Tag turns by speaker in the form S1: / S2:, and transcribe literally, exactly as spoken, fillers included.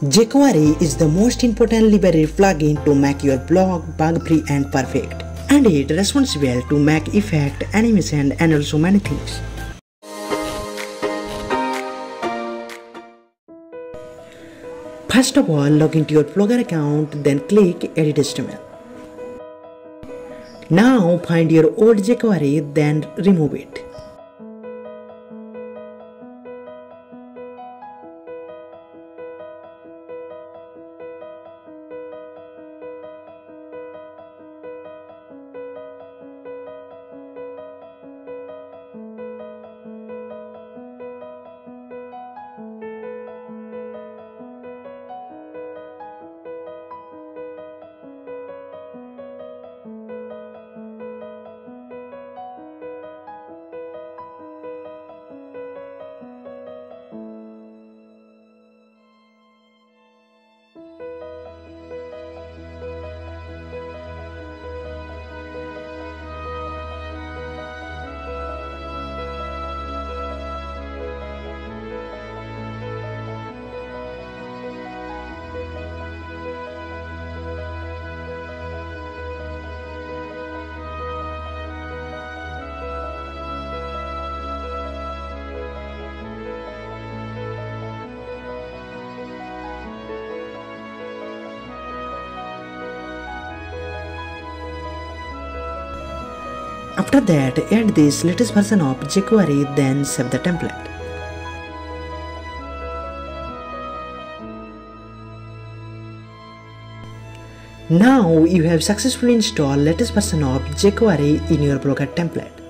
S1: jQuery is the most important library plugin to make your blog bug-free and perfect, and it is responsible to make effect, animation and also many things. First of all, log into your Blogger account, then click Edit H T M L. Now find your old jQuery, then remove it. After that, add this latest version of jQuery, then save the template. Now you have successfully installed latest version of jQuery in your Blogger template.